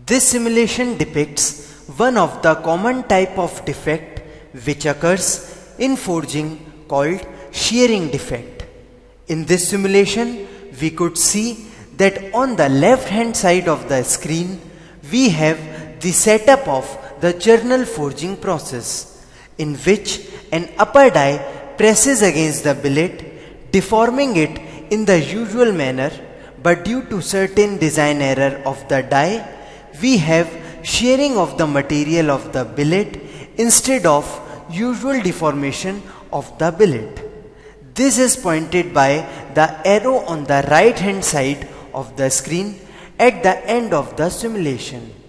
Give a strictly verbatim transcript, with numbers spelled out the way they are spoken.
This simulation depicts one of the common type of defect which occurs in forging called shearing defect. In this simulation, we could see that on the left hand side of the screen, we have the setup of the journal forging process, in which an upper die presses against the billet, deforming it in the usual manner, but due to certain design error of the die, we have shearing of the material of the billet instead of usual deformation of the billet. This is pointed by the arrow on the right hand side of the screen at the end of the simulation.